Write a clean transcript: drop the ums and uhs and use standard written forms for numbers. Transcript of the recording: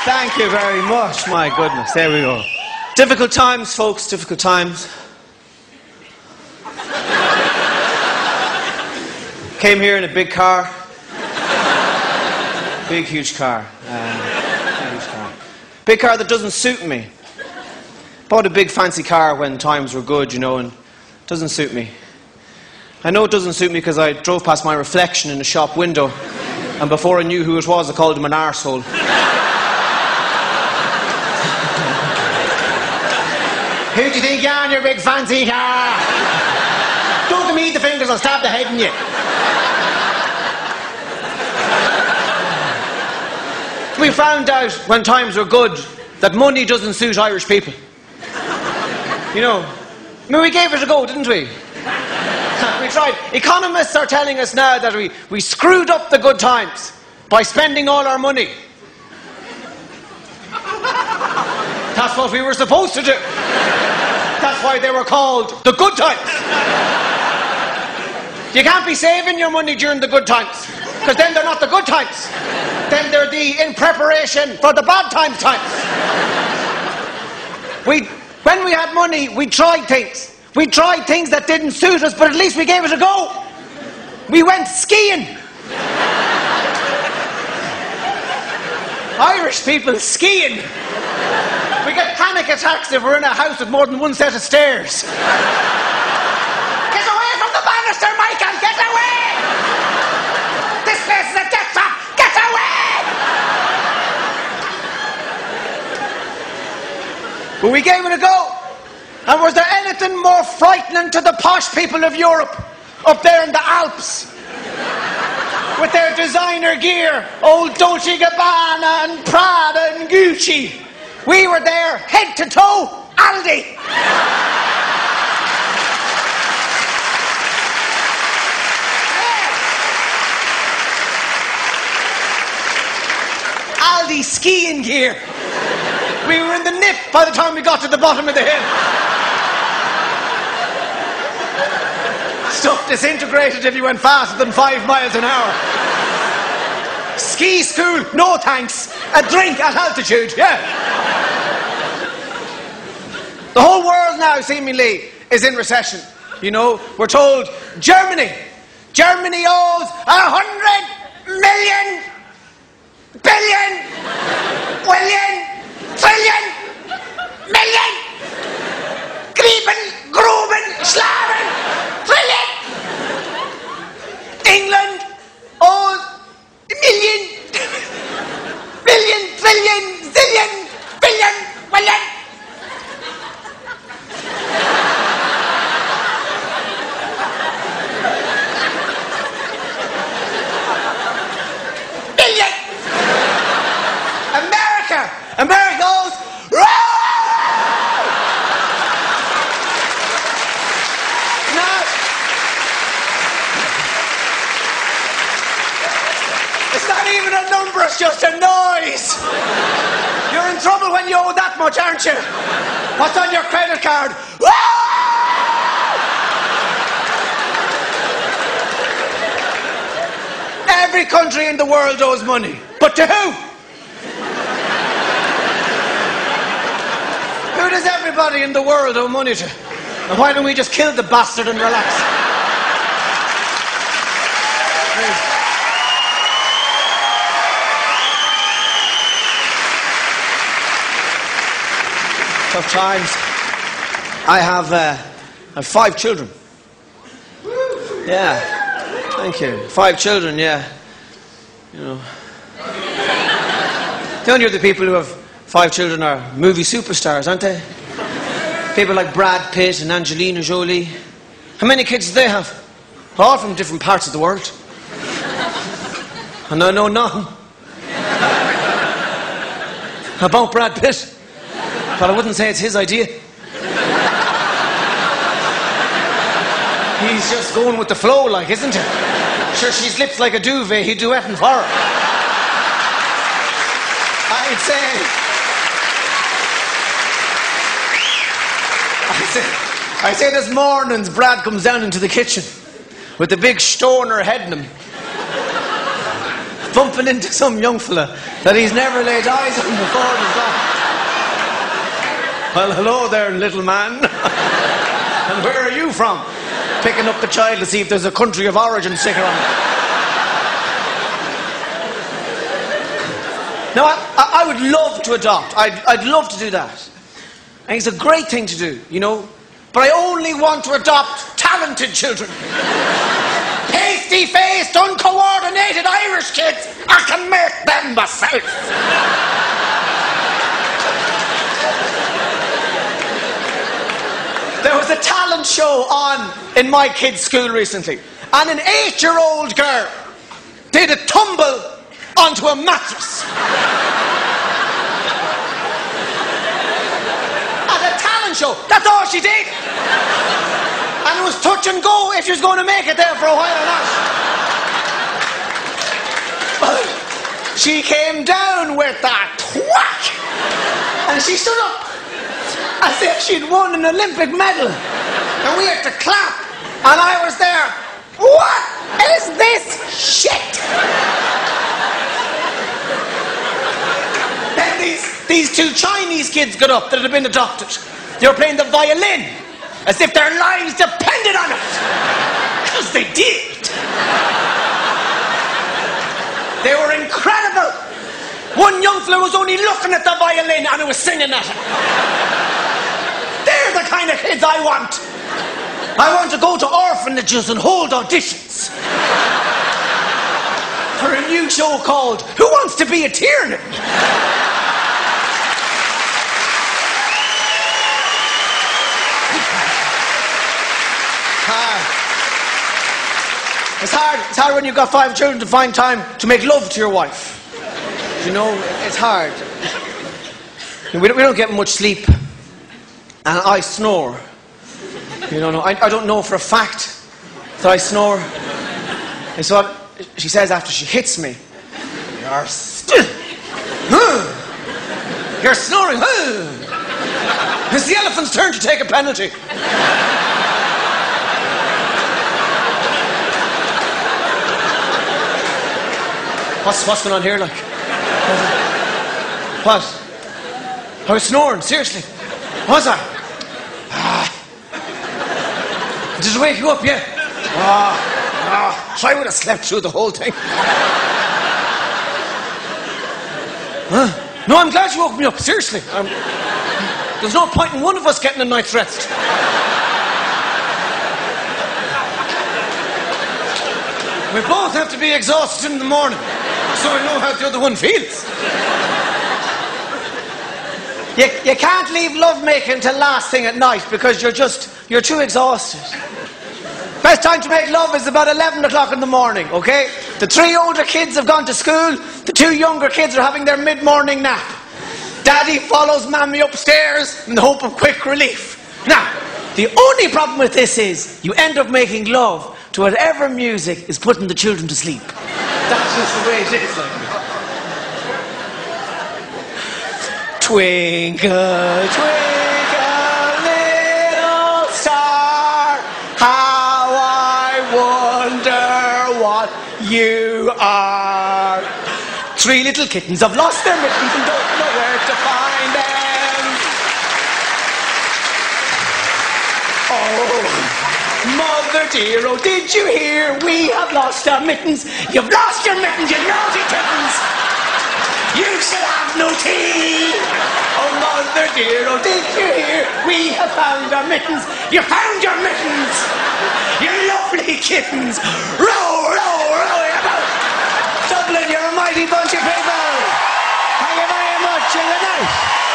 Thank you very much. My goodness, there we go. Difficult times, folks, difficult times. Came here in a big car. Big, huge car. Big car that doesn't suit me. Bought a big fancy car when times were good, you know, and it doesn't suit me. I know it doesn't suit me because I drove past my reflection in a shop window, and before I knew who it was, I called him an arsehole. Who do you think you are in your big fancy car? Don't give me the fingers, I'll stab the head in you. We found out when times were good that money doesn't suit Irish people. You know, I mean, we gave it a go, didn't we? We tried. Economists are telling us now that we screwed up the good times by spending all our money. That's what we were supposed to do. That's why they were called the good times. You can't be saving your money during the good times, because then they're not the good times. Then they're the in preparation for the bad times. When we had money, we tried things. We tried things that didn't suit us, but at least we gave it a go. We went skiing. Irish people skiing. We get panic attacks if we're in a house with more than one set of stairs. Get away from the banister, Michael! Get away! This place is a death trap! Get away! But we gave it a go. And was there anything more frightening to the posh people of Europe up there in the Alps? With their designer gear, old Dolce & Gabbana and Prada and Gucci. We were there, head to toe, Aldi. Aldi skiing gear. We were in the nip by the time we got to the bottom of the hill. Stuff disintegrated if you went faster than 5 miles an hour. Ski school, no thanks. A drink at altitude, yeah. The whole world now, seemingly, is in recession. You know, we're told Germany owes 100 million, billion, billion, trillion, million, Grieben, Gruben, Schlaven, trillion. England owes a million, billion, trillion, zillion, billion, billion. Billion. America owes. Even a number, it's just a noise. You're in trouble when you owe that much, aren't you? What's on your credit card? Every country in the world owes money. But to who? Who does everybody in the world owe money to? And why don't we just kill the bastard and relax? Tough times. I have 5 children. Yeah, thank you. 5 children, yeah. You know. The only other people who have 5 children are movie superstars, aren't they? People like Brad Pitt and Angelina Jolie. How many kids do they have? All from different parts of the world. And I know none about Brad Pitt. But I wouldn't say it's his idea. He's just going with the flow, like, isn't he? Sure, she slips like a duvet, he'd duetting for her. I say this mornings Brad comes down into the kitchen with the big stoner heading him. bumping into some young fella that he's never laid eyes on before in his life. Well, hello there, little man. And where are you from? Picking up the child to see if there's a country of origin sticker on it. Now, I would love to adopt. I'd love to do that. And it's a great thing to do, you know. But I only want to adopt talented children. Pasty-faced, uncoordinated Irish kids. I can make them myself. There was a talent show on in my kids' school recently, and an 8-year-old girl did a tumble onto a mattress. At a talent show. That's all she did. And it was touch and go if she was going to make it there for a while or not. She came down with that whack, and she stood up as if she'd won an Olympic medal. And we had to clap. And I was there. What is this shit? Then these 2 Chinese kids got up that had been adopted. They were playing the violin as if their lives depended on it. Because they did. They were incredible. One young fella was only looking at the violin and it was singing at him. They're the kind of kids I want. I want to go to orphanages and hold auditions for a new show called Who Wants to Be a Tiernan? It's hard when you've got 5 children to find time to make love to your wife. You know, it's hard. We don't get much sleep. And I snore. You don't know. I don't know for a fact that I snore. And so she says after she hits me, "You're still. You're snoring. It's the elephant's turn to take a penalty." What's going on here, like? What? I was snoring, seriously. What was that? Did it wake you up, yeah? So I would have slept through the whole thing. No, I'm glad you woke me up, seriously. There's no point in one of us getting a night's rest. We both have to be exhausted in the morning, so I know how the other one feels. You can't leave lovemaking till last thing at night because you're too exhausted. Best time to make love is about 11 o'clock in the morning, okay? The 3 older kids have gone to school, the 2 younger kids are having their mid-morning nap. Daddy follows Mammy upstairs in the hope of quick relief. Now, the only problem with this is you end up making love to whatever music is putting the children to sleep. That's just the way it is, like. Twinkle, twinkle, little star, how I wonder what you are. 3 little kittens have lost their mittens and don't know where to find them. Oh, mother dear, oh, did you hear? We have lost our mittens. You've lost your mittens, you naughty kittens. You shall have no tea. Oh, mother dear, oh, did you hear? We have found our mittens. You found your mittens. You lovely kittens. Row, row, row about. Dublin, you're a mighty bunch of people. Thank you very much. Good night.